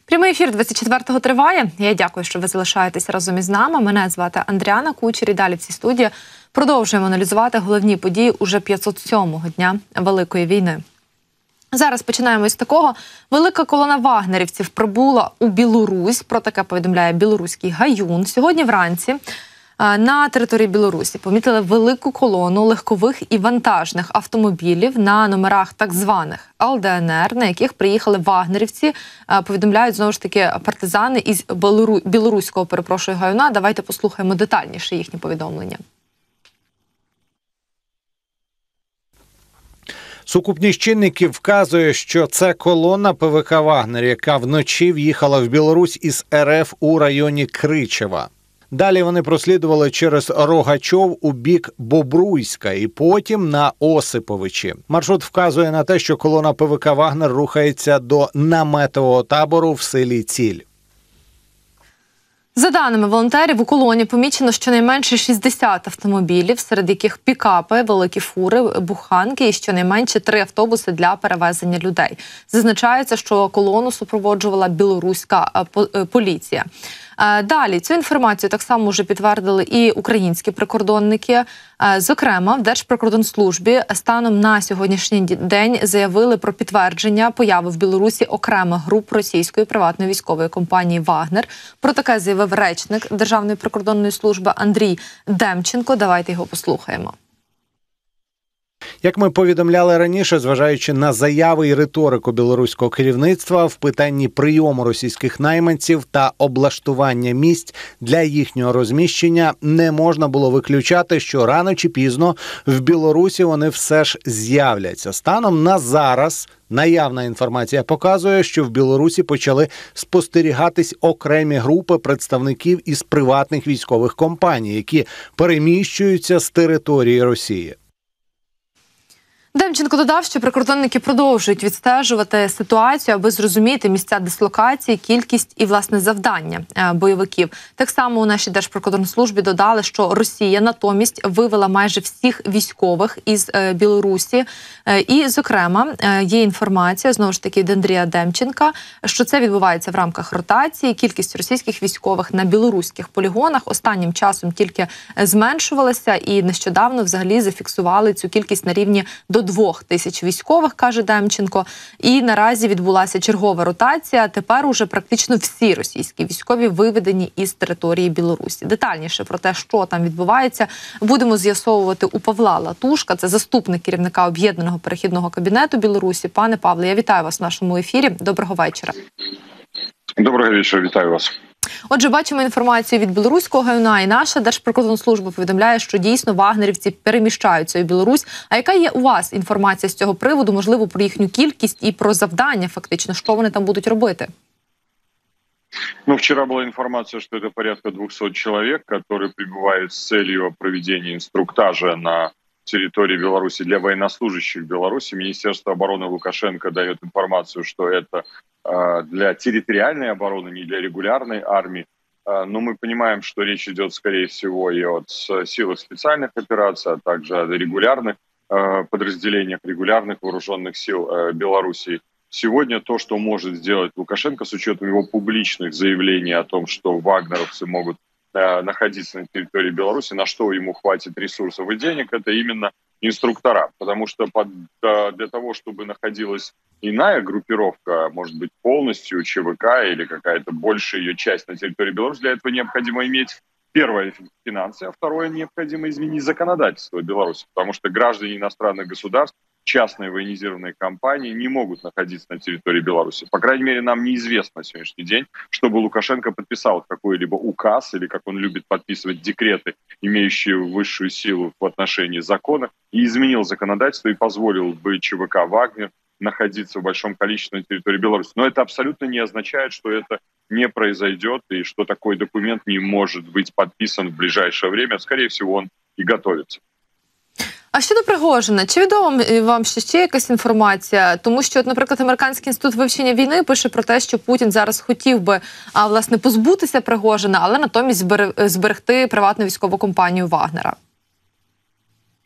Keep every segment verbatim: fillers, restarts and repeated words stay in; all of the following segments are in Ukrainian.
Прямий ефір двадцять четвертого триває. Я дякую, що ви залишаєтесь разом із нами. Мене звати Андріана Кучер. І далі в цій студії продовжуємо аналізувати головні події уже п'ятсот сьомого дня Великої війни. Зараз починаємо із такого. Велика колона вагнерівців прибула у Білорусь. Про таке повідомляє білоруський Гаюн. Сьогодні вранці на території Білорусі помітили велику колону легкових і вантажних автомобілів на номерах так званих ел де ен ер, на яких приїхали вагнерівці, повідомляють знову ж таки партизани із Білору... білоруського, перепрошую, Гаюна. Давайте послухаємо детальніше їхні повідомлення. Сукупність чинників вказує, що це колона пе ве ка «Вагнер», яка вночі в'їхала в Білорусь із ер еф у районі Кричева. Далі вони прослідували через Рогачов у бік Бобруйська і потім на Осиповичі. Маршрут вказує на те, що колона пе ве ка «Вагнер» рухається до наметового табору в селі Ціль. За даними волонтерів, у колоні помічено щонайменше шістдесят автомобілів, серед яких пікапи, великі фури, буханки і щонайменше три автобуси для перевезення людей. Зазначається, що колону супроводжувала білоруська поліція. Далі цю інформацію так само вже підтвердили і українські прикордонники. Зокрема, в Держприкордонслужбі станом на сьогоднішній день заявили про підтвердження появи в Білорусі окремих груп російської приватної військової компанії «Вагнер». Про таке заявив речник Державної прикордонної служби Андрій Демченко. Давайте його послухаємо. Як ми повідомляли раніше, зважаючи на заяви і риторику білоруського керівництва в питанні прийому російських найманців та облаштування місць для їхнього розміщення, не можна було виключати, що рано чи пізно в Білорусі вони все ж з'являться. Станом на зараз наявна інформація показує, що в Білорусі почали спостерігатись окремі групи представників із приватних військових компаній, які переміщуються з території Росії. Демченко додав, що прикордонники продовжують відстежувати ситуацію, аби зрозуміти місця дислокації, кількість і, власне, завдання бойовиків. Так само у нашій Держприкордонслужбі додали, що Росія натомість вивела майже всіх військових із Білорусі. І, зокрема, є інформація, знову ж таки, від Андрія Демченка, що це відбувається в рамках ротації. Кількість російських військових на білоруських полігонах останнім часом тільки зменшувалася, і нещодавно взагалі зафіксували цю кількість на рівні до двох тисяч військових, каже Демченко. І наразі відбулася чергова ротація. Тепер уже практично всі російські військові виведені із території Білорусі. Детальніше про те, що там відбувається, будемо з'ясовувати у Павла Латушка. Це заступник керівника Об'єднаного перехідного кабінету Білорусі. Пане Павле, я вітаю вас в нашому ефірі. Доброго вечора. Доброго вечора, вітаю вас. Отже, бачимо інформацію від білоруського Гаюна, і наша Держприкордонслужба повідомляє, що дійсно вагнерівці переміщаються у Білорусь. А яка є у вас інформація з цього приводу, можливо, про їхню кількість і про завдання, фактично, що вони там будуть робити? Ну, вчера была информация, что это порядка двухсот человек, которые прибывают с целью проведения инструктажа на территории Беларуси для военнослужащих Беларуси. Министерство обороны Лукашенко дает информацию, что это для территориальной обороны, не для регулярной армии. Но мы понимаем, что речь идет, скорее всего, и о силах специальных операций, а также о регулярных подразделениях, регулярных вооруженных сил Беларуси. Сегодня то, что может сделать Лукашенко с учетом его публичных заявлений о том, что вагнеровцы могут находиться на территории Беларуси, на что ему хватит ресурсов и денег, это именно инструктора. Потому что под, для того, чтобы находилась иная группировка, может быть, полностью че вэ ка или какая-то большая ее часть на территории Беларуси, для этого необходимо иметь, первое, финансы, а второе, необходимо изменить законодательство Беларуси, потому что граждане иностранных государств, частные военизированные компании не могут находиться на территории Беларуси. По крайней мере, нам неизвестно на сегодняшний день, чтобы Лукашенко подписал какой-либо указ, или, как он любит подписывать, декреты, имеющие высшую силу в отношении закона, и изменил законодательство и позволил бы че вэ ка «Вагнер» находиться в большом количестве на территории Беларуси. Но это абсолютно не означает, что это не произойдет и что такой документ не может быть подписан в ближайшее время. Скорее всего, он и готовится. А щодо Пригожина, чи відома вам ще, ще якась інформація? Тому що, от, наприклад, Американський інститут вивчення війни пише про те, що Путін зараз хотів би, а, власне, позбутися Пригожина, але натомість зберегти приватну військову компанію Вагнера.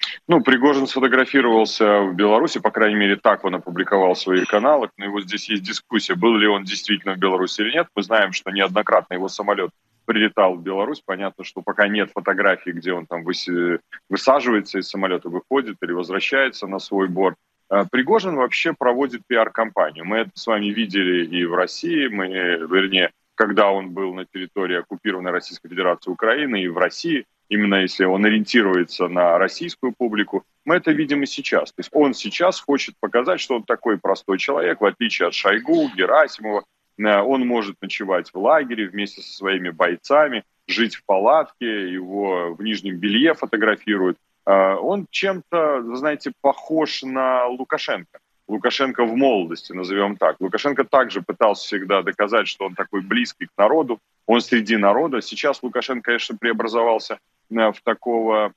Ну, Пригожин сфотографировался в Беларуси, по крайней мере, так он опубликовал в своих каналах. Но и вот здесь есть дискуссия, был ли он действительно в Беларуси или нет. Мы знаем, что неоднократно его самолет прилетал в Беларусь. Понятно, что пока нет фотографий, где он там высаживается из самолета, выходит или возвращается на свой борт. Пригожин вообще проводит пиар-компанию. Мы это с вами видели и в России, мы, вернее, когда он был на территории оккупированной Российской Федерации Украины, и в России, именно если он ориентируется на российскую публику, мы это видим и сейчас. То есть он сейчас хочет показать, что он такой простой человек, в отличие от Шойгу, Герасимова. Он может ночевать в лагере вместе со своими бойцами, жить в палатке, его в нижнем белье фотографируют. Он чем-то, вы знаете, похож на Лукашенко. Лукашенко в молодости, назовем так. Лукашенко также пытался всегда доказать, что он такой близкий к народу, он среди народа. Сейчас Лукашенко, конечно, преобразовался в такого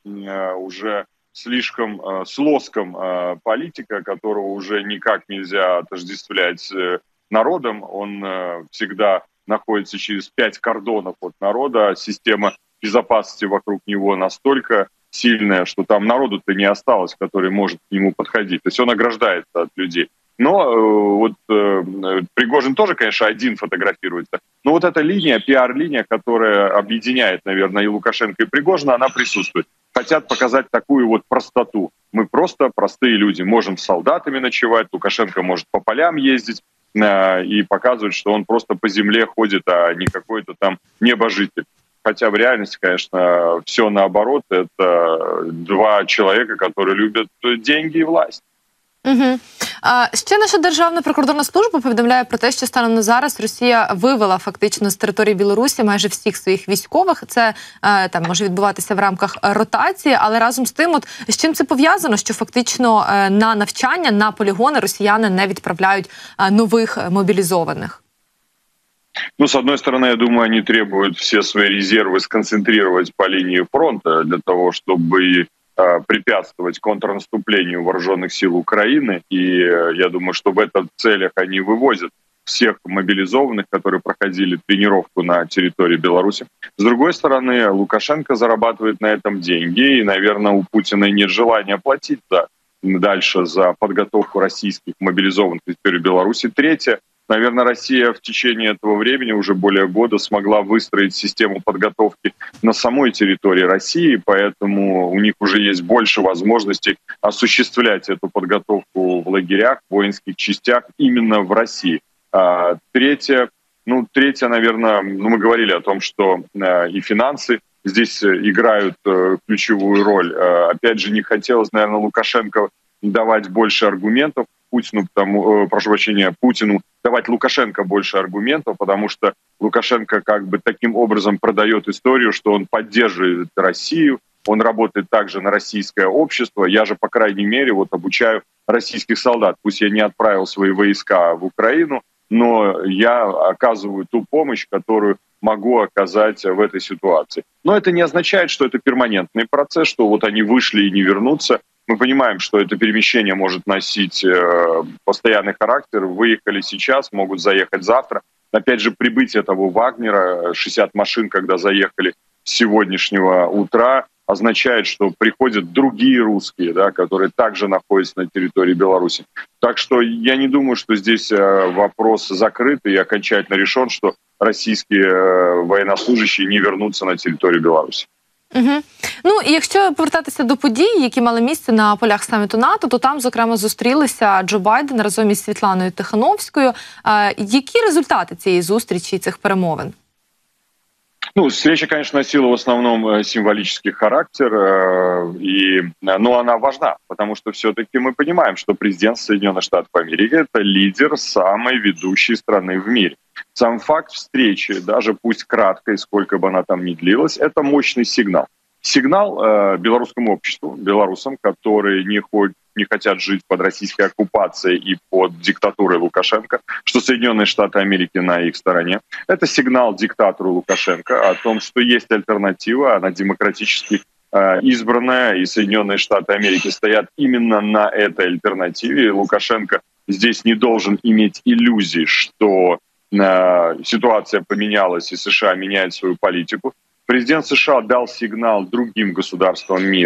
уже слишком с лоском политика, которого уже никак нельзя отождествлять с народом. Он всегда находится через пять кордонов от народа. Система безопасности вокруг него настолько сильная, что там народу-то не осталось, который может к нему подходить. То есть он ограждается от людей. Но э, вот э, Пригожин тоже, конечно, один фотографируется. Но вот эта линия, пиар-линия, которая объединяет, наверное, и Лукашенко, и Пригожина, она присутствует. Хотят показать такую вот простоту. Мы просто простые люди. Можем с солдатами ночевать, Лукашенко может по полям ездить э, и показывать, что он просто по земле ходит, а не какой-то там небожитель. Хотя в реальности, конечно, все наоборот. Это два человека, которые любят деньги і власть. Угу. А, ще наша Державна прикордонна служба повідомляє про те, що станом на зараз Росія вивела фактично з території Білорусі майже всіх своїх військових. Це е, там може відбуватися в рамках ротації, але разом з тим, от з чим це пов'язано, що фактично е, на навчання, на полігони росіяни не відправляють е, нових мобілізованих? Ну, с одной стороны, я думаю, они требуют все свои резервы сконцентрировать по линии фронта для того, чтобы э, препятствовать контрнаступлению вооруженных сил Украины. И э, я думаю, что в этих целях они вывозят всех мобилизованных, которые проходили тренировку на территории Беларуси. С другой стороны, Лукашенко зарабатывает на этом деньги, и, наверное, у Путина нет желания платить за, дальше за подготовку российских мобилизованных на территории Беларуси. Третье. Наверное, Россия в течение этого времени, уже более года, смогла выстроить систему подготовки на самой территории России, поэтому у них уже есть больше возможностей осуществлять эту подготовку в лагерях, в воинских частях именно в России. А, третье, ну, третье, наверное, ну, мы говорили о том, что а, и финансы здесь играют а, ключевую роль. А, опять же, не хотелось, наверное, Лукашенко давать больше аргументов Путину, потому, прошу прощения, Путину давать Лукашенко больше аргументов, потому что Лукашенко как бы таким образом продает историю, что он поддерживает Россию, он работает также на российское общество. Я же, по крайней мере, вот обучаю российских солдат. Пусть я не отправил свои войска в Украину, но я оказываю ту помощь, которую могу оказать в этой ситуации. Но это не означает, что это перманентный процесс, что вот они вышли и не вернутся. Мы понимаем, что это перемещение может носить э, постоянный характер. Выехали сейчас, могут заехать завтра. Опять же, прибытие того Вагнера, шестьдесят машин, когда заехали с сегодняшнего утра, означает, что приходят другие русские, да, которые также находятся на территории Беларуси. Так что я не думаю, что здесь э, вопрос закрыт и окончательно решен, что российские э, военнослужащие не вернутся на территорию Беларуси. Угу. Ну, і якщо повертатися до подій, які мали місце на полях саміту НАТО, то там, зокрема, зустрілися Джо Байден разом із Світланою Тихановською. Е, які результати цієї зустрічі і цих перемовин? Ну, встреча, конечно, носила в основном символический характер, и, но она важна, потому что все-таки мы понимаем, что президент Соединенных Штатов Америки – это лидер самой ведущей страны в мире. Сам факт встречи, даже пусть краткой, сколько бы она там ни длилась, это мощный сигнал. Сигнал э, белорусскому обществу, белорусам, которые не, хоть, не хотят жить под российской оккупацией и под диктатурой Лукашенко, что Соединенные Штаты Америки на их стороне. Это сигнал диктатору Лукашенко о том, что есть альтернатива, она демократически э, избранная, и Соединенные Штаты Америки стоят именно на этой альтернативе. И Лукашенко здесь не должен иметь иллюзий, что э, ситуация поменялась и США меняет свою политику. Президент США дал сигнал другим государствам мира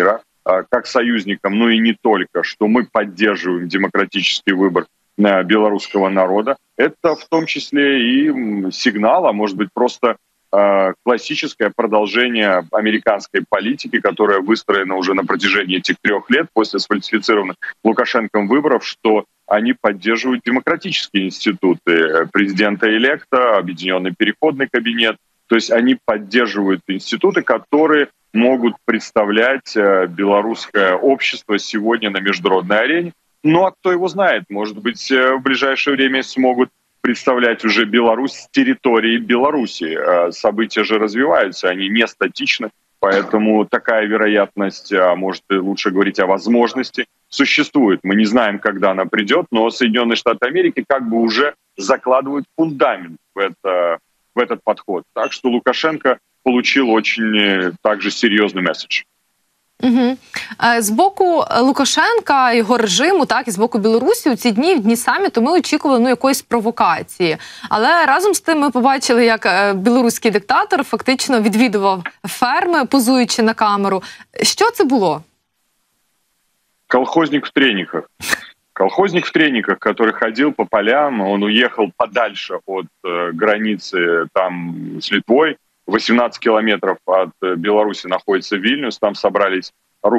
как союзникам, но и не только, что мы поддерживаем демократический выбор белорусского народа. Это в том числе и сигнал, а может быть просто классическое продолжение американской политики, которая выстроена уже на протяжении этих трех лет после сфальсифицированных Лукашенком выборов, что они поддерживают демократические институты президента-электа, Объединенный переходный кабинет. То есть они поддерживают институты, которые могут представлять белорусское общество сегодня на международной арене. Ну а кто его знает, может быть, в ближайшее время смогут представлять уже Беларусь с территории Беларуси. События же развиваются, они не статичны, поэтому такая вероятность, а может лучше говорить о возможности, существует. Мы не знаем, когда она придет, но Соединенные Штаты Америки как бы уже закладывают фундамент в, это, в этот подход. Так что Лукашенко получил очень также серьезный месседж. Угу. З боку Лукашенка, його режиму, так, і з боку Білорусі у ці дні, в дні саміту, ми очікували ну, якоїсь провокації. Але разом з тим ми побачили, як білоруський диктатор фактично відвідував ферми, позуючи на камеру. Що це було? Колхозник в трениках. Колхозник в трениках, который ходил по полям, он уехал подальше от э, границы там с Литвой. восемнадцать километров от Беларуси находится Вильнюс. Там собрались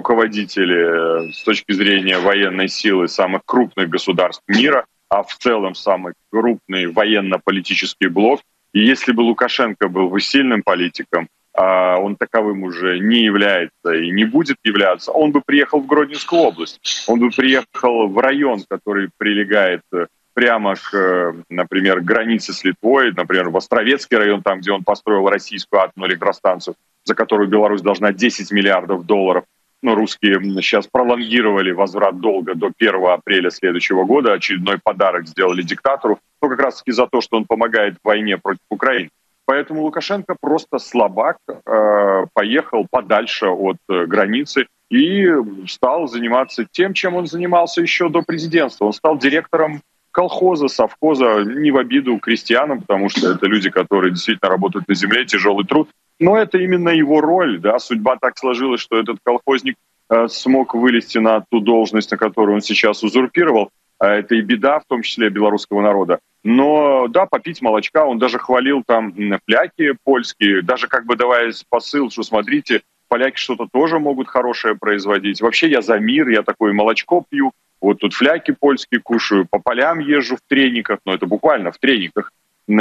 руководители с точки зрения военной силы самых крупных государств мира, а в целом самый крупный военно-политический блок. И если бы Лукашенко был бы сильным политиком, а он таковым уже не является и не будет являться, он бы приехал в Гродненскую область. Он бы приехал в район, который прилегает прямо к, например, границе с Литвой, например, в Островецкий район, там, где он построил российскую атомную электростанцию, за которую Беларусь должна десять миллиардов долларов. Ну, русские сейчас пролонгировали возврат долга до первого апреля следующего года. Очередной подарок сделали диктатору, ну, как раз-таки за то, что он помогает в войне против Украины. Поэтому Лукашенко просто слабак, э, поехал подальше от э, границы и стал заниматься тем, чем он занимался еще до президентства. Он стал директором колхоза, совхоза, не в обиду крестьянам, потому что это люди, которые действительно работают на земле, тяжелый труд. Но это именно его роль, да, судьба так сложилась, что этот колхозник э, смог вылезти на ту должность, на которую он сейчас узурпировал. Э, это и беда, в том числе белорусского народа. Но, да, попить молочка, он даже хвалил там фляки польские, даже как бы давая посыл, что смотрите, поляки что-то тоже могут хорошее производить. Вообще я за мир, я такое молочко пью. Вот тут фляки польские кушаю, по полям езжу в трениках, но это буквально в трениках,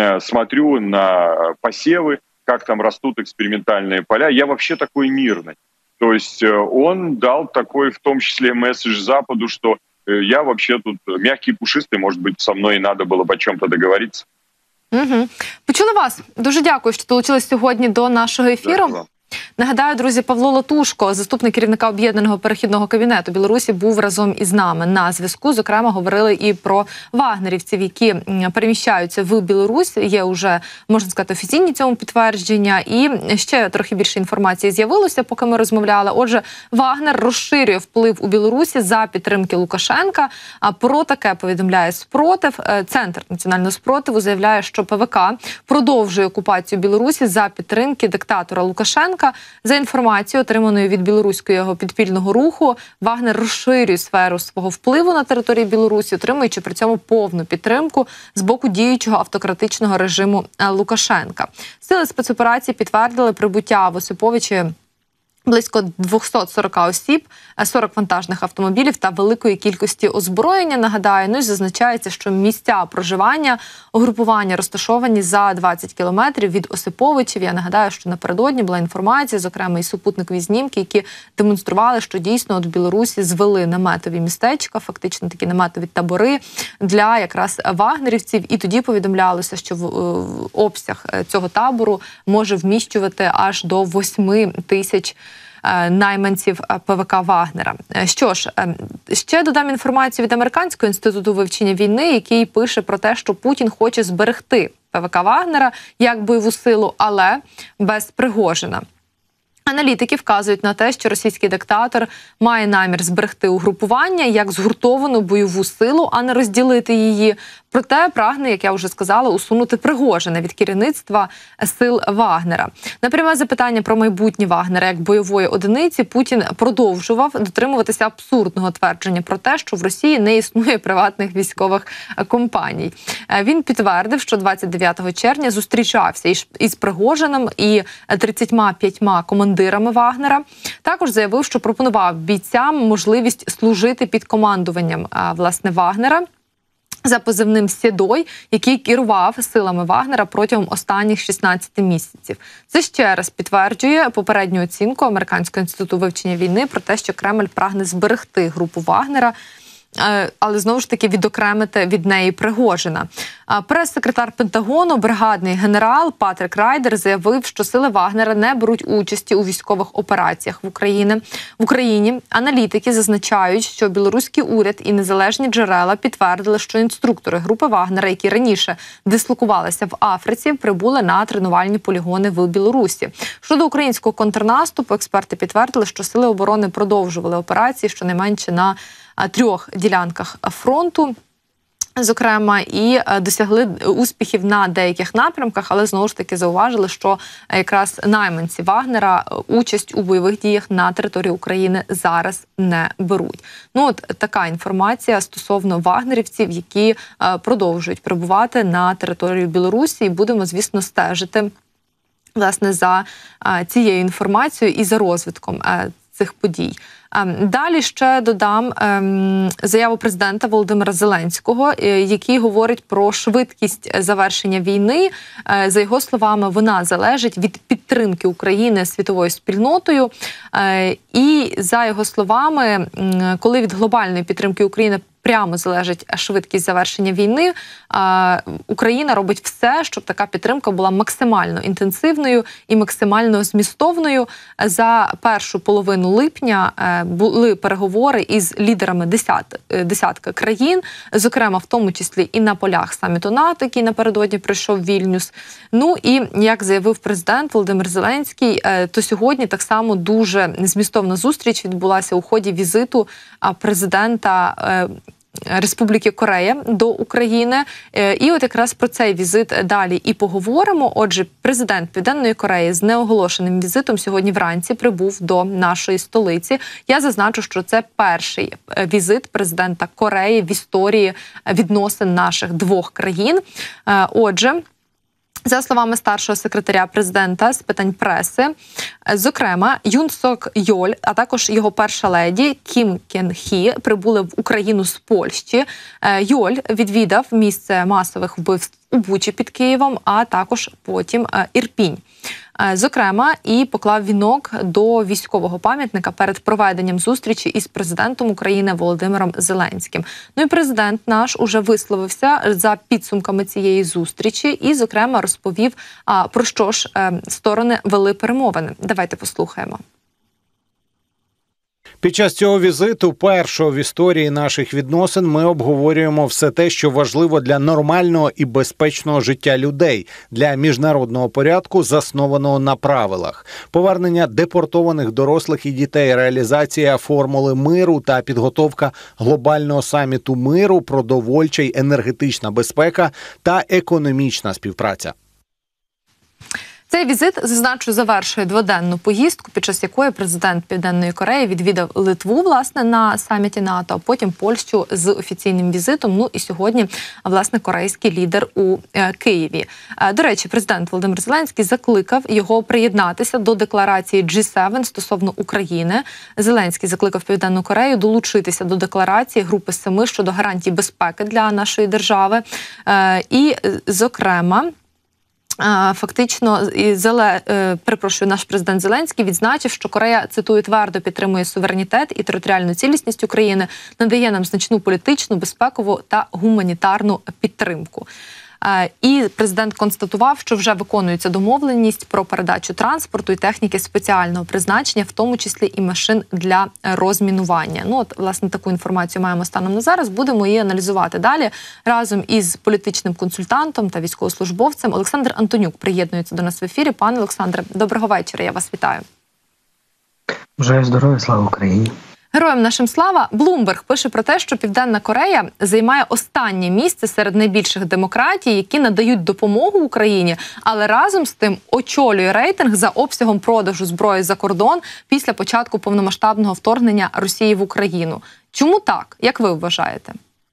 смотрю на посевы, как там растут экспериментальные поля. Я вообще такой мирный. То есть он дал такой, в том числе, месседж Западу, что я вообще тут мягкий, пушистый, может быть, со мной и надо было бы о чем-то договориться. Угу. Почули вас. Дуже дякую, що долучились сьогодні до нашого ефіру. Дякую. Нагадаю, друзі, Павло Латушко, заступник керівника Об'єднаного перехідного кабінету Білорусі, був разом із нами на зв'язку. Зокрема, говорили і про вагнерівців, які переміщаються в Білорусь. Є вже, можна сказати, офіційні цьому підтвердження. І ще трохи більше інформації з'явилося, поки ми розмовляли. Отже, Вагнер розширює вплив у Білорусі за підтримки Лукашенка. А про таке повідомляє спротив. Центр національного спротиву заявляє, що ПВК продовжує окупацію Білорусі за підтримки диктатора Лукашенка. За інформацією, отриманою від білоруського підпільного руху, Вагнер розширює сферу свого впливу на території Білорусі, отримуючи при цьому повну підтримку з боку діючого автократичного режиму Лукашенка. Сили спецоперації підтвердили прибуття в Осиповичі близько двісті сорок осіб, сорок вантажних автомобілів та великої кількості озброєння, нагадаю. Ну і зазначається, що місця проживання угрупування розташовані за двадцять кілометрів від Осиповичів. Я нагадаю, що напередодні була інформація, зокрема і супутникові знімки, які демонстрували, що дійсно от в Білорусі звели наметові містечка, фактично такі наметові табори для якраз вагнерівців. І тоді повідомлялося, що в, в обсяг цього табору може вміщувати аж до восьми тисяч найманців ПВК Вагнера. Що ж, ще додам інформацію від Американського інституту вивчення війни, який пише про те, що Путін хоче зберегти ПВК Вагнера як бойову силу, але без Пригожина. Аналітики вказують на те, що російський диктатор має намір зберегти угрупування як згуртовану бойову силу, а не розділити її. Проте прагне, як я вже сказала, усунути Пригожина від керівництва сил Вагнера. На пряме запитання про майбутнє Вагнера як бойової одиниці Путін продовжував дотримуватися абсурдного твердження про те, що в Росії не існує приватних військових компаній. Він підтвердив, що двадцять дев'ятого червня зустрічався із Пригожином і тридцятьма п'ятьма командирами Вагнера. Також заявив, що пропонував бійцям можливість служити під командуванням власне Вагнера за позивним «Сєдой», який керував силами Вагнера протягом останніх шістнадцяти місяців. Це ще раз підтверджує попередню оцінку Американського інституту вивчення війни про те, що Кремль прагне зберегти групу Вагнера, але знову ж таки відокремити від неї Пригожина. Прес-секретар Пентагону, бригадний генерал Патрік Райдер заявив, що сили Вагнера не беруть участі у військових операціях в Україні. В Україні аналітики зазначають, що білоруський уряд і незалежні джерела підтвердили, що інструктори групи Вагнера, які раніше дислокувалися в Африці, прибули на тренувальні полігони в Білорусі. Щодо українського контрнаступу, експерти підтвердили, що сили оборони продовжували операції щонайменше на трьох ділянках фронту, зокрема, і досягли успіхів на деяких напрямках, але знову ж таки зауважили, що якраз найманці Вагнера участь у бойових діях на території України зараз не беруть. Ну от така інформація стосовно вагнерівців, які продовжують перебувати на території Білорусі, і будемо, звісно, стежити власне за цією інформацією і за розвитком цих подій. Далі ще додам ем, заяву президента Володимира Зеленського, який говорить про швидкість завершення війни. Е, за його словами, вона залежить від підтримки України світовою спільнотою. Е, і за його словами, коли від глобальної підтримки України прямо залежить швидкість завершення війни, Україна робить все, щоб така підтримка була максимально інтенсивною і максимально змістовною. За першу половину липня були переговори із лідерами десят, десятка країн, зокрема в тому числі і на полях саміту НАТО, який напередодні пройшов Вільнюс. Ну і, як заявив президент Володимир Зеленський, то сьогодні так само дуже змістовна зустріч відбулася у ході візиту президента Республіки Корея до України. І от якраз про цей візит далі і поговоримо. Отже, президент Південної Кореї з неоголошеним візитом сьогодні вранці прибув до нашої столиці. Я зазначу, що це перший візит президента Кореї в історії відносин наших двох країн. Отже, за словами старшого секретаря президента з питань преси, зокрема, Юн Сок Йоль, а також його перша леді Кім Кен Хі прибули в Україну з Польщі. Йоль відвідав місце масових вбивств у Бучі під Києвом, а також потім Ірпінь. Зокрема, і поклав вінок до військового пам'ятника перед проведенням зустрічі із президентом України Володимиром Зеленським. Ну і президент наш уже висловився за підсумками цієї зустрічі і, зокрема, розповів, про що ж сторони вели перемовини. Давайте послухаємо. Під час цього візиту, першого в історії наших відносин, ми обговорюємо все те, що важливо для нормального і безпечного життя людей, для міжнародного порядку, заснованого на правилах, повернення депортованих дорослих і дітей, реалізація формули миру та підготовка глобального саміту миру, продовольча й енергетична безпека та економічна співпраця. Цей візит, зазначу, завершує дводенну поїздку, під час якої президент Південної Кореї відвідав Литву, власне, на саміті НАТО, а потім Польщу з офіційним візитом. Ну і сьогодні, власне, корейський лідер у Києві. До речі, президент Володимир Зеленський закликав його приєднатися до декларації джі севен стосовно України. Зеленський закликав Південну Корею долучитися до декларації Групи Семи щодо гарантій безпеки для нашої держави. І, зокрема, фактично, Зеле, перепрошую, наш президент Зеленський відзначив, що Корея, цитую, твердо підтримує суверенітет і територіальну цілісність України, надає нам значну політичну, безпекову та гуманітарну підтримку. І президент констатував, що вже виконується домовленість про передачу транспорту і техніки спеціального призначення, в тому числі і машин для розмінування. Ну от, власне, таку інформацію маємо станом на зараз. Будемо її аналізувати далі разом із політичним консультантом та військовослужбовцем. Олександр Антонюк приєднується до нас в ефірі. Пане Олександре, доброго вечора, я вас вітаю. Бажаю здоров'я, слава Україні. Героям нашим слава. Блумберг пише про те, що Південна Корея займає останнє місце серед найбільших демократій, які надають допомогу Україні, але разом з тим очолює рейтинг за обсягом продажу зброї за кордон після початку повномасштабного вторгнення Росії в Україну. Чому так? Як ви вважаєте?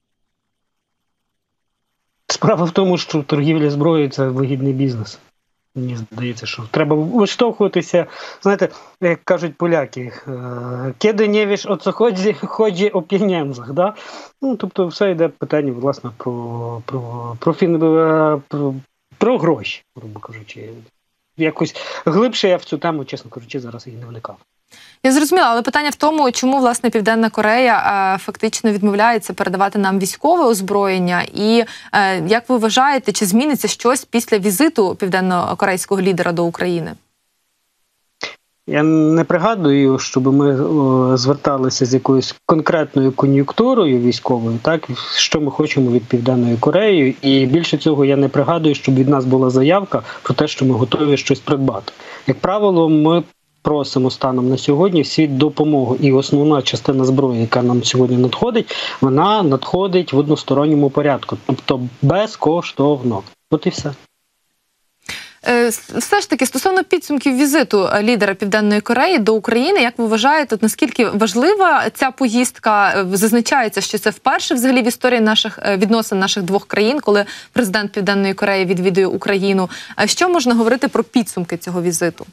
Справа в тому, що торгівля зброєю – це вигідний бізнес. Мені здається, що треба виштовхуватися, знаєте, як кажуть поляки, «Kiedy nie wiesz, o co chodzi, chodzi o pieniądzach», да? Ну, тобто все йде питання, власне, про, про, про, фін, про, про гроші, грубо кажучи. Якось глибше я в цю тему, чесно кажучи, зараз і не вникав. Я зрозуміла, але питання в тому, чому, власне, Південна Корея е, фактично відмовляється передавати нам військове озброєння. І е, як ви вважаєте, чи зміниться щось після візиту південно-корейського лідера до України? Я не пригадую, щоб ми о, зверталися з якоюсь конкретною кон'юнктурою військовою, так, що ми хочемо від Південної Кореї. І більше цього я не пригадую, щоб від нас була заявка про те, що ми готові щось придбати. Як правило, ми просимо станом на сьогодні всі допомогу. І основна частина зброї, яка нам сьогодні надходить, вона надходить в односторонньому порядку. Тобто безкоштовно. От і все. Все ж таки, стосовно підсумків візиту лідера Південної Кореї до України, як ви вважаєте, наскільки важлива ця поїздка? Зазначається, що це вперше взагалі в історії наших відносин наших двох країн, коли президент Південної Кореї відвідує Україну. Що можна говорити про підсумки цього візиту?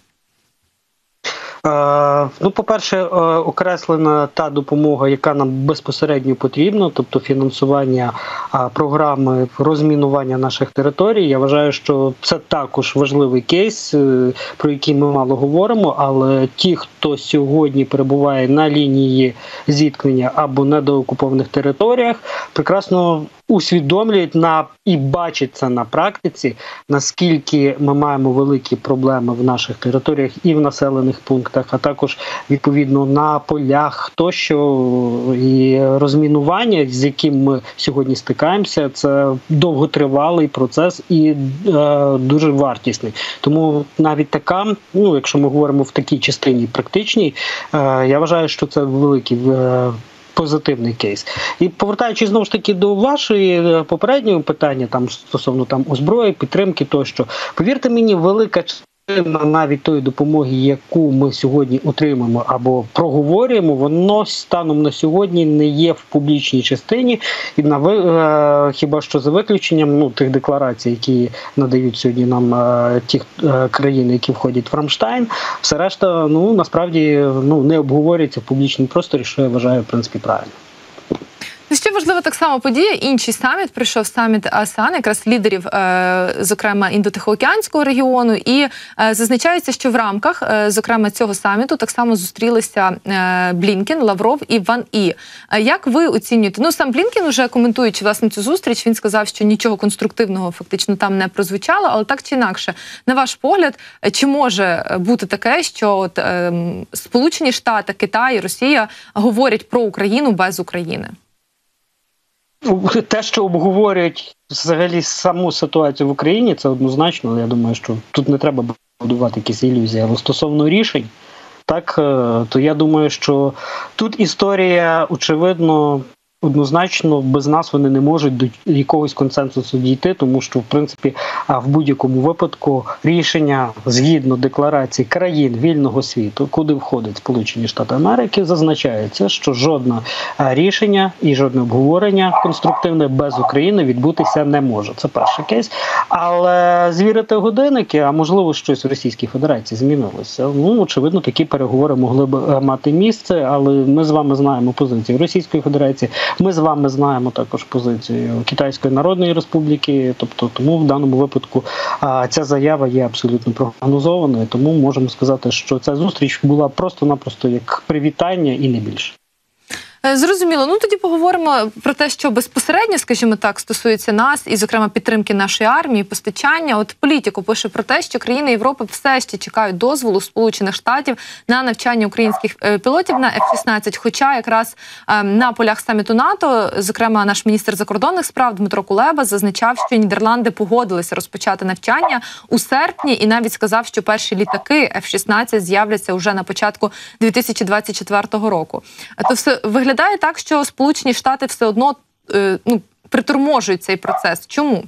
Е, ну, по-перше, е, окреслена та допомога, яка нам безпосередньо потрібна, тобто фінансування е, програми розмінування наших територій. Я вважаю, що це також важливий кейс, е, про який ми мало говоримо, але ті, хто сьогодні перебуває на лінії зіткнення або на деокупованих територіях, прекрасно усвідомлюють на і бачать це на практиці, наскільки ми маємо великі проблеми в наших територіях і в населених пунктах, а також відповідно на полях тощо. І розмінування, з яким ми сьогодні стикаємося, це довготривалий процес і е, дуже вартісний. Тому навіть така, ну якщо ми говоримо в такій частині практичній, е, я вважаю, що це великий е, позитивний кейс. І повертаючись знову ж таки до вашої попереднього питання, там стосовно там озброєння, підтримки тощо, повірте мені, велика частина навіть тої допомоги, яку ми сьогодні отримаємо або проговорюємо, воно станом на сьогодні не є в публічній частині, і на е, хіба що за виключенням ну, тих декларацій, які надають сьогодні нам е, ті е, країни, які входять в Рамштайн, все решта, ну, насправді, ну, не обговорюється в публічному просторі, що я вважаю, в принципі, правильно. Ще важлива так само подія. Інший саміт, прийшов саміт АСЕАН, якраз лідерів, зокрема, Індотихоокеанського регіону, і зазначається, що в рамках, зокрема, цього саміту так само зустрілися Блінкен, Лавров і Ван І. Як ви оцінюєте? Ну, сам Блінкен, вже коментуючи, власне, цю зустріч, він сказав, що нічого конструктивного фактично там не прозвучало, але так чи інакше, на ваш погляд, чи може бути таке, що от, е, Сполучені Штати, Китай, Росія говорять про Україну без України? Те, що обговорюють взагалі саму ситуацію в Україні, це однозначно. Я думаю, що тут не треба будувати якісь ілюзії. Але стосовно рішень, так, то я думаю, що тут історія, очевидно, однозначно, без нас вони не можуть до якогось консенсусу дійти, тому що, в принципі, в будь-якому випадку рішення згідно декларації країн вільного світу, куди входять Сполучені Штати Америки, зазначається, що жодне рішення і жодне обговорення конструктивне без України відбутися не може. Це перший кейс. Але звірити годинники, а можливо щось в Російській Федерації змінилося. Ну, очевидно, такі переговори могли б мати місце, але ми з вами знаємо позицію Російської Федерації. Ми з вами знаємо також позицію Китайської Народної Республіки, тобто тому в даному випадку а, ця заява є абсолютно прогнозованою, тому можемо сказати, що ця зустріч була просто-напросто як привітання і не більше. Зрозуміло. Ну, тоді поговоримо про те, що безпосередньо, скажімо так, стосується нас і, зокрема, підтримки нашої армії, постачання. От Політико пише про те, що країни Європи все ще чекають дозволу Сполучених Штатів на навчання українських пілотів на еф шістнадцять. Хоча якраз на полях саміту НАТО, зокрема, наш міністр закордонних справ Дмитро Кулеба зазначав, що Нідерланди погодилися розпочати навчання у серпні і навіть сказав, що перші літаки еф шістнадцять з'являться вже на початку дві тисячі двадцять четвертого року. То все виглядає Виглядає так, що Сполучені Штати все одно е, ну, приторможують цей процес. Чому?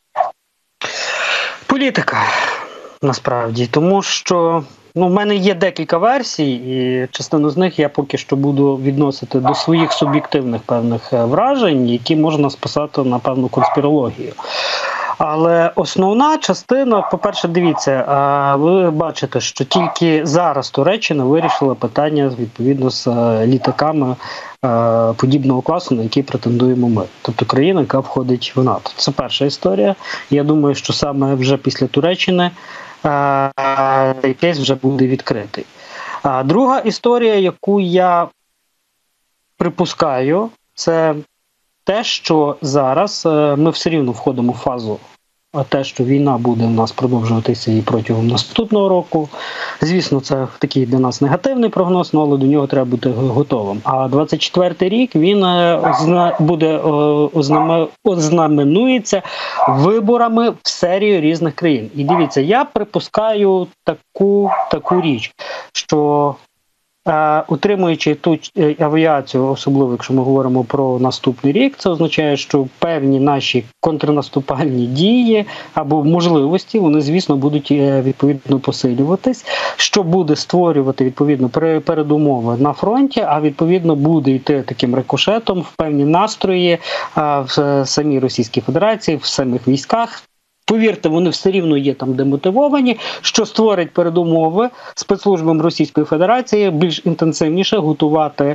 Політика, насправді. Тому що ну, в мене є декілька версій, і частину з них я поки що буду відносити до своїх суб'єктивних певних вражень, які можна списати на певну конспірологію. Але основна частина, по-перше, дивіться, ви бачите, що тільки зараз Туреччина вирішила питання відповідно з літаками подібного класу, на який претендуємо ми. Тобто країна, яка входить в НАТО. Це перша історія. Я думаю, що саме вже після Туреччини цей кейс вже буде відкритий. А друга історія, яку я припускаю, це те, що зараз ми все рівно входимо в фазу, а те, що війна буде у нас продовжуватися і протягом наступного року. Звісно, це такий для нас негативний прогноз, але до нього треба бути готовим. А двадцять четвертий рік, він буде ознаменується виборами в серії різних країн. І дивіться, я припускаю таку, таку річ, що утримуючи ту авіацію, особливо якщо ми говоримо про наступний рік, це означає, що певні наші контрнаступальні дії або можливості, вони, звісно, будуть відповідно посилюватись, що буде створювати відповідно передумови на фронті, а відповідно буде йти таким рикошетом в певні настрої в самій Російській Федерації, в самих військах. Повірте, вони все рівно є там демотивовані, що створить передумови спецслужбам Російської Федерації більш інтенсивніше готувати,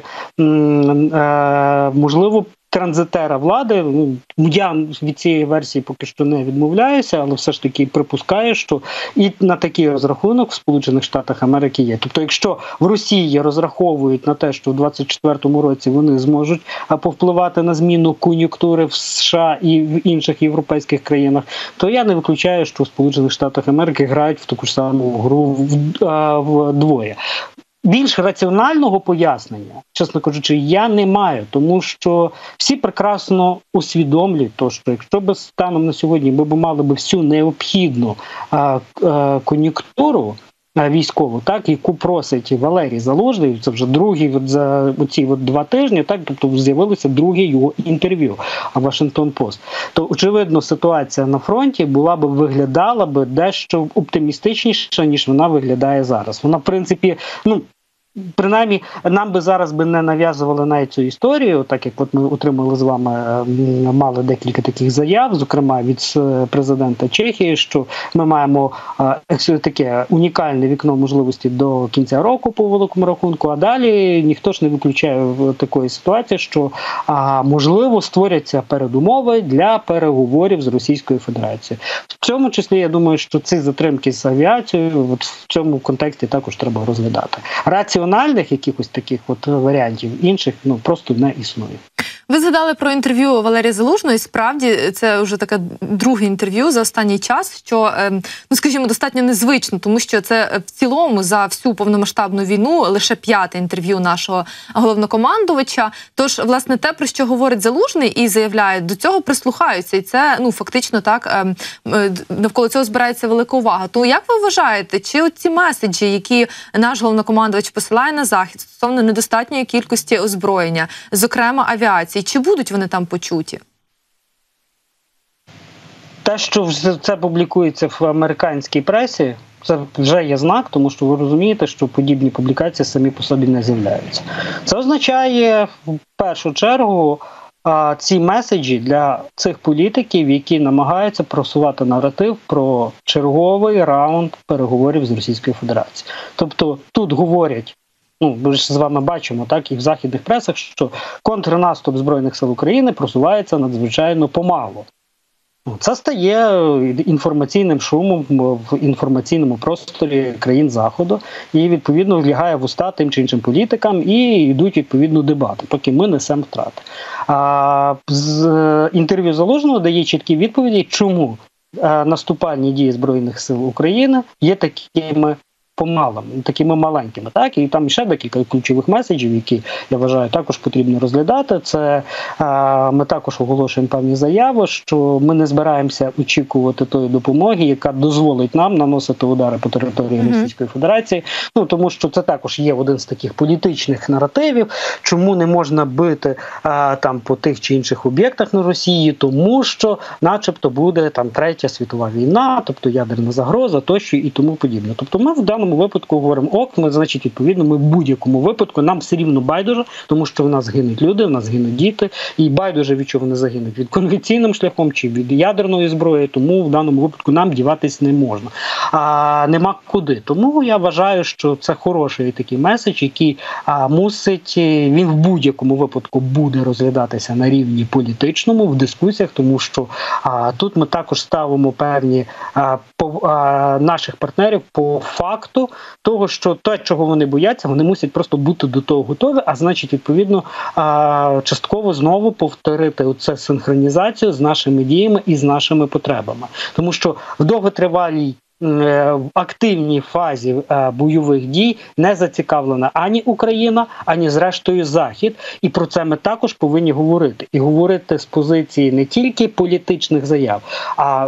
можливо, транзитера влади. Ну, я від цієї версії поки що не відмовляюся, але все ж таки припускаю, що і на такий розрахунок в Сполучених Штатах Америки є. Тобто, якщо в Росії розраховують на те, що в двадцять четвертому році вони зможуть повпливати на зміну кон'юнктури в США і в інших європейських країнах, то я не виключаю, що в Сполучених Штатах Америки грають в таку ж саму гру вдвоє. Більш раціонального пояснення, чесно кажучи, я не маю, тому що всі прекрасно усвідомлюють, то, що якщо б станом на сьогодні ми б мали б всю необхідну а, а, кон'юнктуру військову, так, яку просить Валерій Залужний, це вже другий от за ці от два тижні, так, тобто з'явилося друге його інтерв'ю Вашингтон Пост. То, очевидно, ситуація на фронті була б, виглядала б дещо оптимістичніше, ніж вона виглядає зараз. Вона, в принципі, ну, принаймні, нам би зараз би не нав'язували навіть цю історію, так як от ми отримали з вами, мали декілька таких заяв, зокрема від президента Чехії, що ми маємо е, таке унікальне вікно можливості до кінця року по великому рахунку, а далі ніхто ж не виключає такої ситуації, що а, можливо створяться передумови для переговорів з Російською Федерацією. В цьому числі, я думаю, що ці затримки з авіацією от в цьому контексті також треба розглядати. Раціональних якихось таких от варіантів інших ну просто не існує. Ви згадали про інтерв'ю Валерія Залужного, і справді це вже таке друге інтерв'ю за останній час, що, ну скажімо, достатньо незвично, тому що це в цілому за всю повномасштабну війну лише п'яте інтерв'ю нашого головнокомандувача. Тож, власне, те, про що говорить Залужний і заявляє, до цього прислухаються, і це, ну, фактично так, навколо цього збирається велика увага. То як ви вважаєте, чи оці меседжі, які наш головнокомандувач посилає на Захід стосовно недостатньої кількості озброєння, зокрема авіації, чи будуть вони там почуті? Те, що це публікується в американській пресі, це вже є знак, тому що ви розумієте, що подібні публікації самі по собі не з'являються. Це означає, в першу чергу, ці меседжі для цих політиків, які намагаються просувати наратив про черговий раунд переговорів з Російською Федерацією. Тобто тут говорять, ну, ми ж з вами бачимо, так, і в західних пресах, що контрнаступ Збройних сил України просувається надзвичайно помало. Це стає інформаційним шумом в інформаційному просторі країн Заходу і, відповідно, влягає в уста тим чи іншим політикам і йдуть, відповідно, дебати, поки ми несемо втрати. А з інтерв'ю Залужного дає чіткі відповіді, чому наступальні дії Збройних сил України є такими помалими, такими маленькими, так, і там ще декілька ключових меседжів, які, я вважаю, також потрібно розглядати. Це а, ми також оголошуємо певні заяви, що ми не збираємося очікувати тої допомоги, яка дозволить нам наносити удари по території mm-hmm. Російської Федерації, ну, тому що це також є один з таких політичних наративів, чому не можна бити а, там по тих чи інших об'єктах на Росії, тому що начебто буде там третя світова війна, тобто ядерна загроза, тощо і тому подібне. Тобто ми в даному випадку говоримо, ок, ми, значить, відповідно, ми в будь-якому випадку, нам все рівно байдуже, тому що в нас гинуть люди, в нас гинуть діти, і байдуже, від чого вони загинуть, від конвенційним шляхом чи від ядерної зброї, тому в даному випадку нам діватись не можна. А, нема куди. Тому я вважаю, що це хороший такий меседж, який а, мусить, він в будь-якому випадку буде розглядатися на рівні політичному, в дискусіях, тому що а, тут ми також ставимо певні а, по, а, наших партнерів по факту того, що те, чого вони бояться, вони мусять просто бути до того готові, а значить, відповідно, частково знову повторити оце синхронізацію з нашими діями і з нашими потребами. Тому що в довготривалій в активній фазі бойових дій не зацікавлена ані Україна, ані зрештою Захід. І про це ми також повинні говорити. І говорити з позиції не тільки політичних заяв, а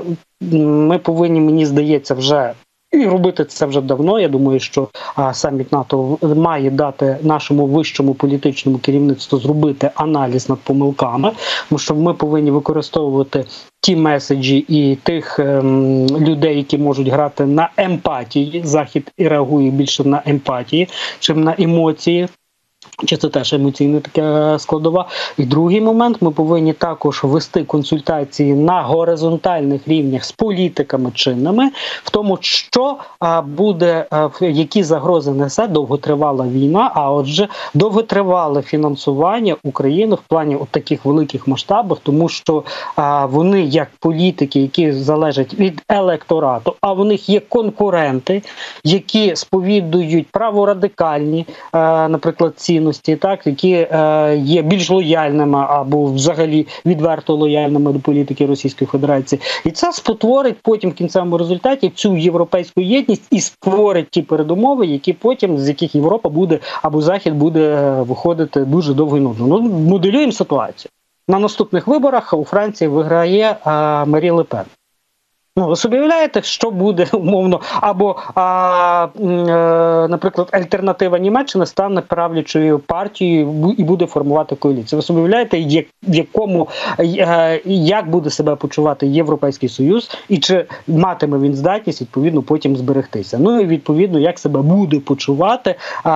ми повинні, мені здається, вже і робити це вже давно. Я думаю, що а, саміт НАТО має дати нашому вищому політичному керівництву зробити аналіз над помилками, тому що ми повинні використовувати ті меседжі і тих ем, людей, які можуть грати на емпатії. Захід і реагує більше на емпатії, чим на емоції. Чи це теж емоційна така складова. І другий момент, ми повинні також вести консультації на горизонтальних рівнях з політиками чинними, в тому, що а, буде, а, які загрози несе довготривала війна, а отже, довготривале фінансування України в плані от таких великих масштабах, тому що а, вони, як політики, які залежать від електорату, а в них є конкуренти, які сповідують праворадикальні, а, наприклад, ці так, які е, є більш лояльними або взагалі відверто лояльними до політики Російської Федерації. І це спотворить потім в кінцевому результаті цю європейську єдність і створить ті передумови, які потім, з яких Європа буде або Захід буде виходити дуже довго і нудно. Ну, моделюємо ситуацію. На наступних виборах у Франції виграє е, Марі Ле Пен. Ну, ви собі уявляєте, що буде, умовно, або, а, е, наприклад, альтернатива Німеччини стане правлячою партією і буде формувати коаліцію. Ви собі уявляєте, як, в якому, е, як буде себе почувати Європейський Союз, і чи матиме він здатність, відповідно, потім зберегтися. Ну, і, відповідно, як себе буде почувати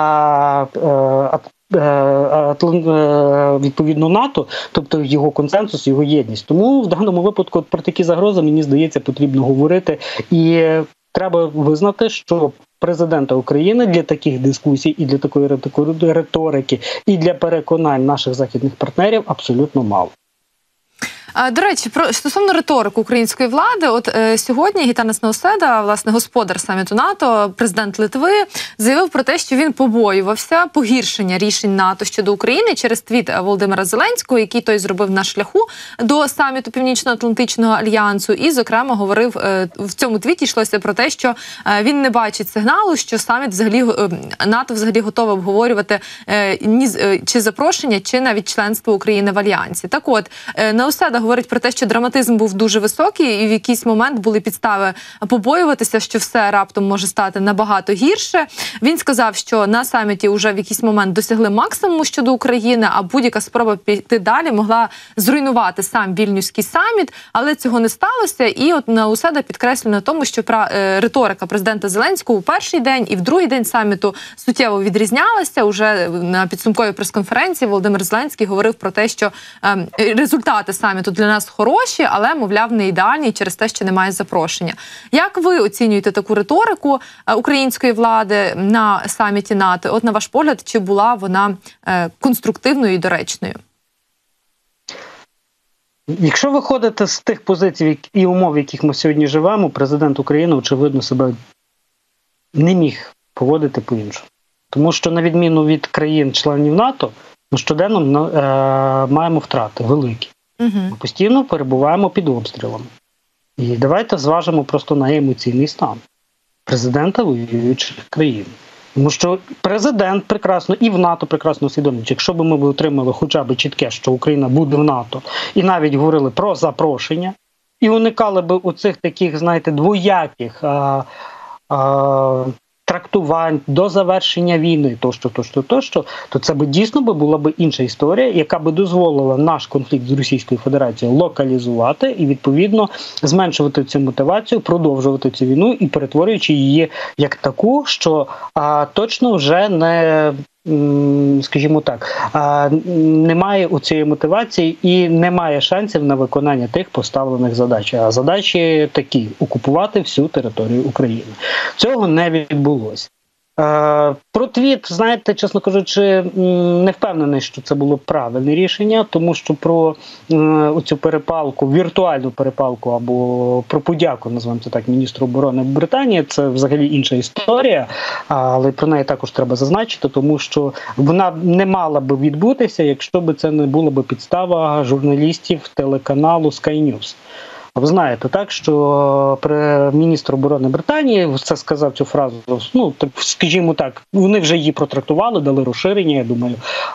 а, а, відповідно НАТО, тобто його консенсус, його єдність. Тому в даному випадку про такі загрози, мені здається, потрібно говорити. І треба визнати, що президента України для таких дискусій і для такої риторики, і для переконань наших західних партнерів абсолютно мало. До речі, про стосовно риторики української влади, от е, сьогодні Гітанас Науседа, власне, господар саміту НАТО, президент Литви, заявив про те, що він побоювався погіршення рішень НАТО щодо України через твіт Володимира Зеленського, який той зробив на шляху до саміту Північно-Атлантичного альянсу, і, зокрема, говорив, е, в цьому твіті йшлося про те, що е, він не бачить сигналу, що саміт взагалі е, НАТО взагалі готове обговорювати е, ні, е, чи запрошення, чи навіть членство України в альянсі. Так от, е, Науседа говорить про те, що драматизм був дуже високий і в якийсь момент були підстави побоюватися, що все раптом може стати набагато гірше. Він сказав, що на саміті вже в якийсь момент досягли максимуму щодо України, а будь-яка спроба піти далі могла зруйнувати сам Вільнюський саміт, але цього не сталося. І от Науседа підкреслює на тому, що риторика президента Зеленського у перший день і в другий день саміту суттєво відрізнялася. Уже на підсумковій прес-конференції Володимир Зеленський говорив про те, що ем, результати саміту для нас хороші, але, мовляв, не ідеальні через те, що немає запрошення. Як ви оцінюєте таку риторику української влади на саміті НАТО? От, на ваш погляд, чи була вона конструктивною і доречною? Якщо виходити з тих позицій і умов, в яких ми сьогодні живемо, президент України, очевидно, себе не міг поводити по-іншому. Тому що, на відміну від країн-членів НАТО, ми щоденно е, маємо втрати великі. Угу. Ми постійно перебуваємо під обстрілами. І давайте зважимо просто на емоційний стан президента воюючих країн. Тому що президент прекрасно і в НАТО прекрасно усвідомлюють, якщо б ми отримали хоча б чітке, що Україна буде в НАТО, і навіть говорили про запрошення, і уникали б оцих таких, знаєте, двояких а, а, трактувань до завершення війни, тощо, тощо, тощо, то це б дійсно би була б інша історія, яка би дозволила наш конфлікт з Російською Федерацією локалізувати і, відповідно, зменшувати цю мотивацію, продовжувати цю війну і перетворюючи її як таку, що а, точно вже не, скажімо так, а, немає у цієї мотивації і немає шансів на виконання тих поставлених задач. А задачі такі – окупувати всю територію України. Цього не відбулося. Е, про твіт, знаєте, чесно кажучи, не впевнений, що це було правильне рішення, тому що про е, оцю перепалку, віртуальну перепалку або про подяку, називаємо це так, міністру оборони Британії, це взагалі інша історія, але про неї також треба зазначити, тому що вона не мала би відбутися, якщо б це не була б підстава журналістів телеканалу Sky News. Ви знаєте, так, що міністр оборони Британії це сказав цю фразу, ну, так, скажімо так, вони вже її протрактували, дали розширення, я думаю,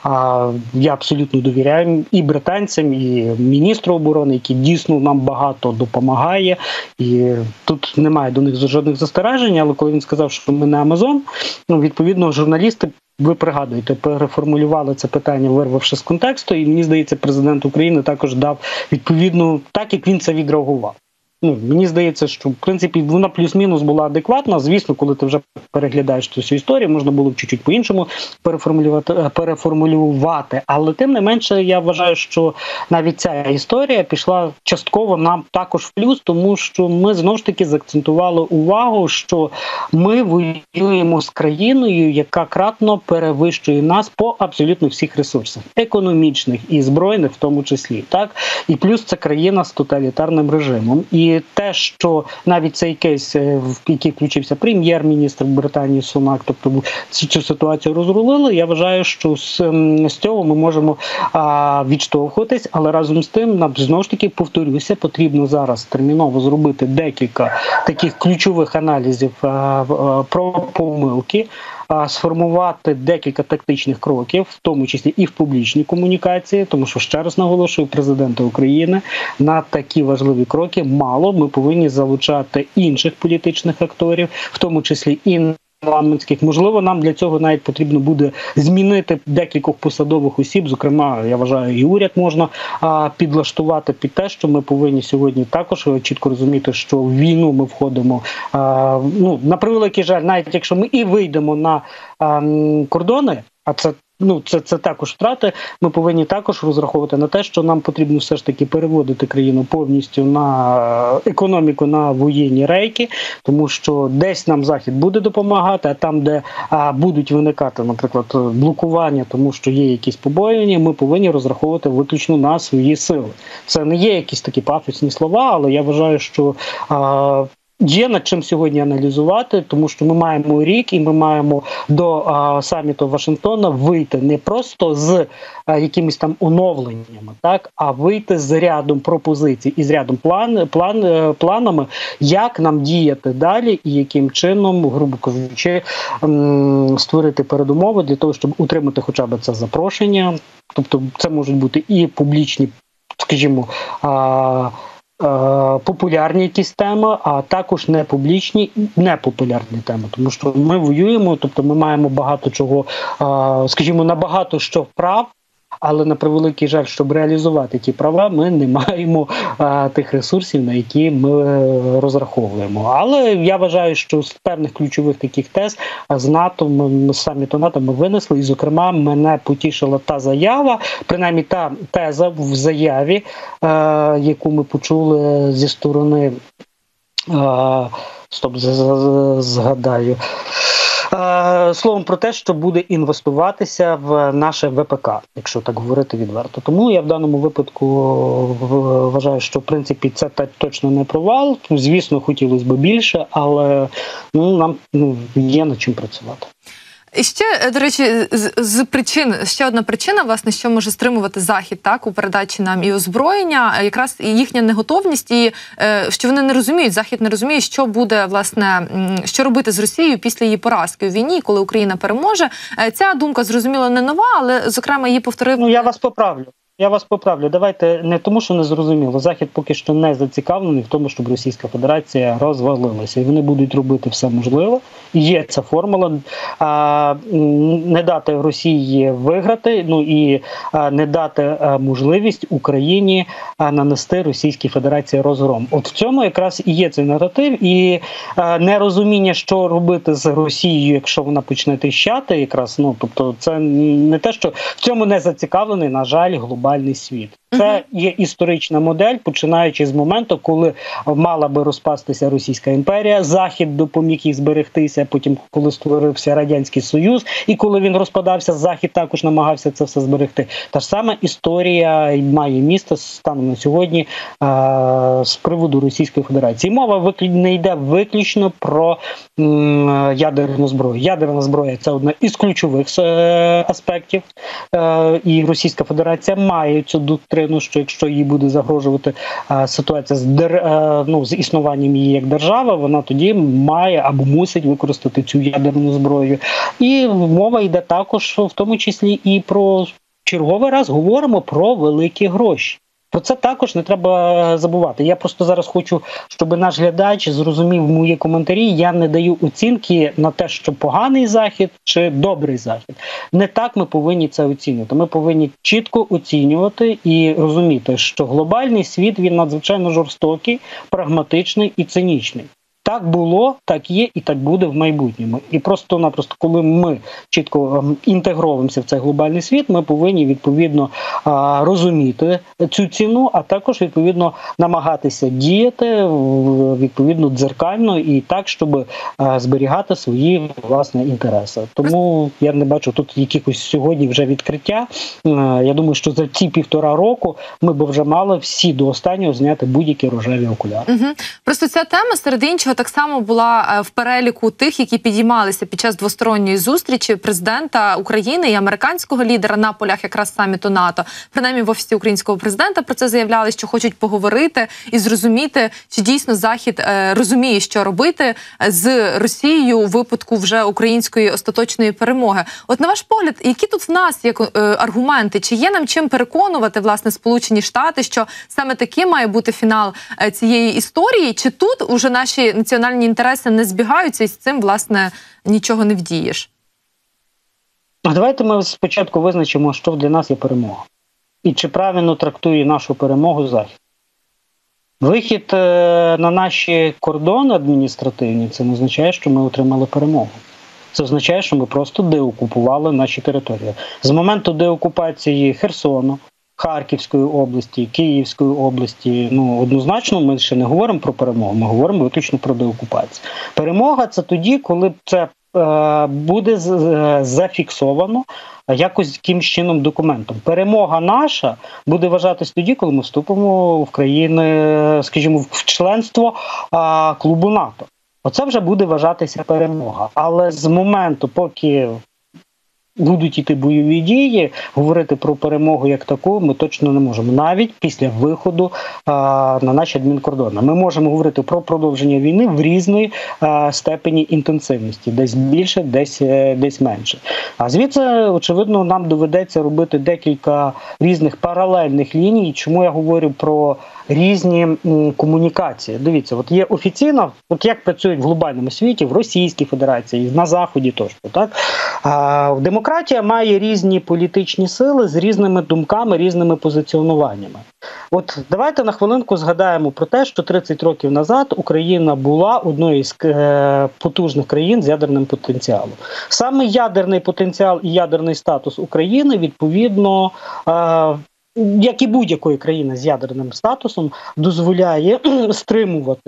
а я абсолютно довіряю і британцям, і міністру оборони, який дійсно нам багато допомагає, і тут немає до них жодних застережень, але коли він сказав, що ми не Амазон, ну, відповідно, журналісти, ви пригадуєте, переформулювали це питання, вирвавши з контексту, і мені здається, президент України також дав відповідно так, як він це відреагував. Ну, мені здається, що, в принципі, вона плюс-мінус була адекватна. Звісно, коли ти вже переглядаєш цю всю історію, можна було б чуть-чуть по-іншому переформулювати, переформулювати. Але тим не менше, я вважаю, що навіть ця історія пішла частково нам також в плюс, тому що ми знову ж таки заакцентували увагу, що ми воюємо з країною, яка кратно перевищує нас по абсолютно всіх ресурсах. Економічних і збройних в тому числі. Так? І плюс це країна з тоталітарним режимом. І І те, що навіть цей кейс, в який включився прем'єр-міністр Британії Сунак, тобто цю, цю ситуацію розрулили, я вважаю, що з, з цього ми можемо а, відштовхуватись, але разом з тим, нам знову ж таки, повторюся, потрібно зараз терміново зробити декілька таких ключових аналізів а, а, про помилки, сформувати декілька тактичних кроків, в тому числі і в публічній комунікації, тому що, ще раз наголошую, президента України на такі важливі кроки мало. Ми повинні залучати інших політичних акторів, в тому числі і парламентських. Можливо, нам для цього навіть потрібно буде змінити декількох посадових осіб, зокрема, я вважаю, і уряд можна а, підлаштувати під те, що ми повинні сьогодні також чітко розуміти, що в війну ми входимо, а, ну, на превеликий жаль, навіть якщо ми і вийдемо на а, кордони, а це Ну, це, це також втрати. Ми повинні також розраховувати на те, що нам потрібно все ж таки переводити країну повністю на економіку, на воєнні рейки, тому що десь нам Захід буде допомагати, а там, де а, будуть виникати, наприклад, блокування, тому що є якісь побоювання, ми повинні розраховувати виключно на свої сили. Це не є якісь такі пафосні слова, але я вважаю, що а, є над чим сьогодні аналізувати, тому що ми маємо рік і ми маємо до а, саміту Вашингтона вийти не просто з а, якимись там оновленнями, так, а вийти з рядом пропозицій і з рядом план, план, планами, як нам діяти далі і яким чином, грубо кажучи, м- створити передумови для того, щоб утримати хоча б це запрошення. Тобто це можуть бути і публічні, скажімо, а, популярні якісь теми, а також не публічні, непопулярні теми. Тому що ми воюємо, тобто ми маємо багато чого, скажімо, набагато що вправ, але на превеликий жаль, щоб реалізувати ті права, ми не маємо а, тих ресурсів, на які ми розраховуємо. Але я вважаю, що з певних ключових таких тез з НАТО, ми, з саміту НАТО ми винесли, і, зокрема, мене потішила та заява, принаймні та теза в заяві, а, яку ми почули зі сторони, а, стоп, згадаю, Е, Словом про те, що буде інвестуватися в наше ВПК, якщо так говорити відверто. Тому я в даному випадку вважаю, що в принципі це точно не провал. Звісно, хотілося б більше, але ну, нам ну, є над чим працювати. І ще, до речі, з, з причин, ще одна причина, власне, що може стримувати Захід так, у передачі нам і озброєння, якраз і їхня неготовність, і е, що вони не розуміють, Захід не розуміє, що буде, власне, що робити з Росією після її поразки у війні, коли Україна переможе. Е, ця думка, зрозуміло, не нова, але, зокрема, її повторив... Ну, я вас поправлю. Я вас поправлю. Давайте не тому, що не зрозуміло. Захід поки що не зацікавлений в тому, щоб Російська Федерація розвалилася. І вони будуть робити все можливе. Є ця формула. А, не дати Росії виграти, ну і а, не дати а, можливість Україні а, нанести Російській Федерації розгром. От в цьому якраз і є цей наратив. І а, нерозуміння, що робити з Росією, якщо вона почне тріщати, якраз, ну, тобто це не те, що в цьому не зацікавлений, на жаль, глобальний глобальний світ. Це є історична модель, починаючи з моменту, коли мала би розпастися Російська імперія, Захід допоміг їй зберегтися, потім, коли створився Радянський Союз, і коли він розпадався, Захід також намагався це все зберегти. Та ж сама історія має місце станом на сьогодні а, з приводу Російської Федерації. Мова не йде виключно про м, ядерну зброю. Ядерна зброя – це одна із ключових е, аспектів, е, і Російська Федерація має цю доктрину, що якщо їй буде загрожувати а, ситуація з, дер, а, ну, з існуванням її як держави, вона тоді має або мусить використати цю ядерну зброю. І мова йде також, в тому числі, і про черговий раз говоримо про великі гроші. Про це також не треба забувати. Я просто зараз хочу, щоб наш глядач зрозумів мої коментарі. Я не даю оцінки на те, що поганий Захід чи добрий Захід. Не так ми повинні це оцінювати. Ми повинні чітко оцінювати і розуміти, що глобальний світ, він надзвичайно жорстокий, прагматичний і цинічний. Так було, так є і так буде в майбутньому. І просто-напросто, коли ми чітко інтегруємося в цей глобальний світ, ми повинні, відповідно, розуміти цю ціну, а також, відповідно, намагатися діяти, відповідно, дзеркально і так, щоб зберігати свої, власне, інтереси. Тому я не бачу тут якихось сьогодні вже відкриття. Я думаю, що за ці півтора року ми б вже мали всі до останнього зняти будь-які рожеві окуляри. Угу. Просто ця тема, серед іншого, так само була в переліку тих, які підіймалися під час двосторонньої зустрічі президента України і американського лідера на полях якраз саміту НАТО. Принаймні в Офісі українського президента про це заявляли, що хочуть поговорити і зрозуміти, чи дійсно Захід е, розуміє, що робити з Росією у випадку вже української остаточної перемоги. От на ваш погляд, які тут в нас є е, аргументи? Чи є нам чим переконувати, власне, Сполучені Штати, що саме такий має бути фінал е, цієї історії? Чи тут уже наші національні інтереси не збігаються і з цим, власне, нічого не вдієш? Давайте ми спочатку визначимо, що для нас є перемога. І чи правильно трактує нашу перемогу Захід. Вихід е, на наші кордони адміністративні, це не означає, що ми отримали перемогу. Це означає, що ми просто деокупували наші території. З моменту деокупації Херсону, Харківської області, Київської області, ну, однозначно ми ще не говоримо про перемогу, ми говоримо виключно про деокупацію. Перемога – це тоді, коли це е, буде зафіксовано якось якимсь чином документом. Перемога наша буде вважатись тоді, коли ми вступимо в країни, скажімо, в членство е, клубу НАТО. Оце вже буде вважатися перемога. Але з моменту, поки будуть йти бойові дії, говорити про перемогу як таку ми точно не можемо. Навіть після виходу а, на наші адмінкордони. Ми можемо говорити про продовження війни в різної а, степені інтенсивності. Десь більше, десь, десь менше. А звідси, очевидно, нам доведеться робити декілька різних паралельних ліній. Чому я говорю про різні м, комунікації? Дивіться, от є офіційно, от як працюють в глобальному світі, в Російській Федерації, на Заході тощо, так? А в демократія має різні політичні сили з різними думками, різними позиціонуваннями. От давайте на хвилинку згадаємо про те, що тридцять років назад Україна була одною з е, потужних країн з ядерним потенціалом. Саме ядерний потенціал і ядерний статус України, відповідно, е, як і будь-якої країни з ядерним статусом, дозволяє стримувати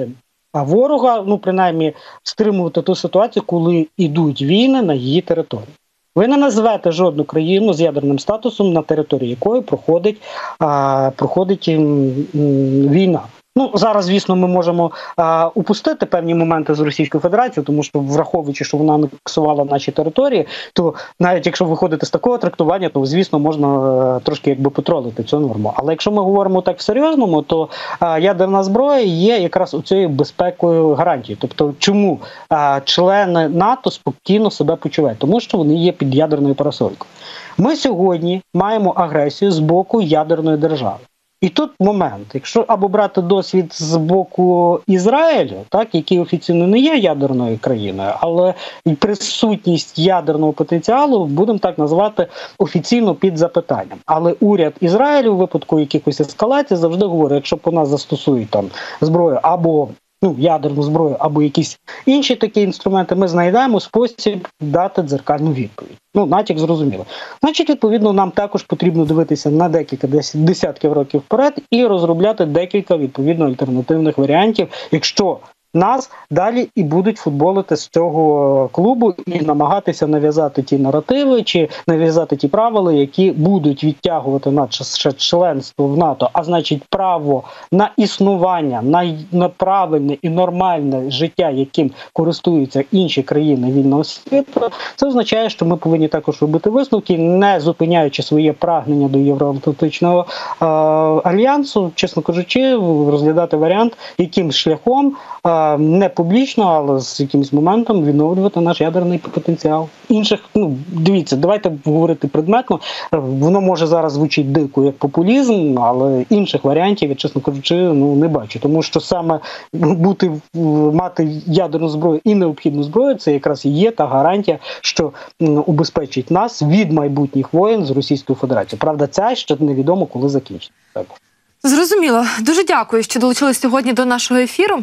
а ворога, ну принаймні, стримувати ту ситуацію, коли йдуть війни на її території. Ви не назвете жодну країну з ядерним статусом, на території якої проходить, а, проходить м, м, війна. Ну, зараз, звісно, ми можемо а, упустити певні моменти з Російською Федерацією, тому що, враховуючи, що вона анексувала наші території, то навіть якщо виходити з такого трактування, то, звісно, можна а, трошки якби потролити цю норму. Але якщо ми говоримо так в серйозному, то а, ядерна зброя є якраз у цією безпекою гарантією. Тобто, чому а, члени НАТО спокійно себе почувають? Тому що вони є під ядерною парасолькою. Ми сьогодні маємо агресію з боку ядерної держави. І тут момент, якщо або брати досвід з боку Ізраїлю, так, який офіційно не є ядерною країною, але присутність ядерного потенціалу, будемо так назвати, офіційно під запитанням. Але уряд Ізраїлю у випадку якихось ескалацій завжди говорить, якщо по нас застосують там зброю або ну, ядерну зброю, або якісь інші такі інструменти, ми знайдемо спосіб дати дзеркальну відповідь. Ну, натяк зрозуміло. Значить, відповідно, нам також потрібно дивитися на декілька десятків років вперед і розробляти декілька, відповідно, альтернативних варіантів, якщо нас далі і будуть футболити з цього клубу і намагатися нав'язати ті наративи чи нав'язати ті правила, які будуть відтягувати наше членство в НАТО, а значить право на існування, на, на правильне і нормальне життя, яким користуються інші країни вільного світу. Це означає, що ми повинні також робити висновки, не зупиняючи своє прагнення до Євроатлантичного е- альянсу, чесно кажучи, розглядати варіант, яким шляхом е- не публічно, але з якимось моментом відновлювати наш ядерний потенціал. Інших, ну, дивіться, давайте говорити предметно. Воно може зараз звучить дико як популізм, але інших варіантів, я, чесно кажучи, ну, не бачу. Тому що саме бути, мати ядерну зброю і необхідну зброю, це якраз і є та гарантія, що убезпечить нас від майбутніх воєн з Російською Федерацією. Правда, ця ще невідомо, коли закінчиться. Так. Зрозуміло. Дуже дякую, що долучились сьогодні до нашого ефіру.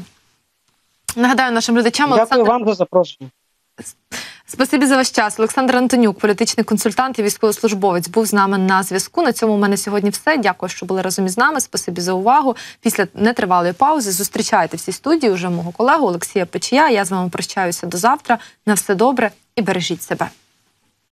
Нагадаю нашим глядачам... Дякую Олександр... вам за запрошення. Спасибі за ваш час. Олександр Антонюк, політичний консультант і військовослужбовець, був з нами на зв'язку. На цьому у мене сьогодні все. Дякую, що були разом із нами. Спасибі за увагу. Після нетривалої паузи зустрічайте всі студії уже мого колегу Олексія Печія. Я з вами прощаюся до завтра. На все добре і бережіть себе.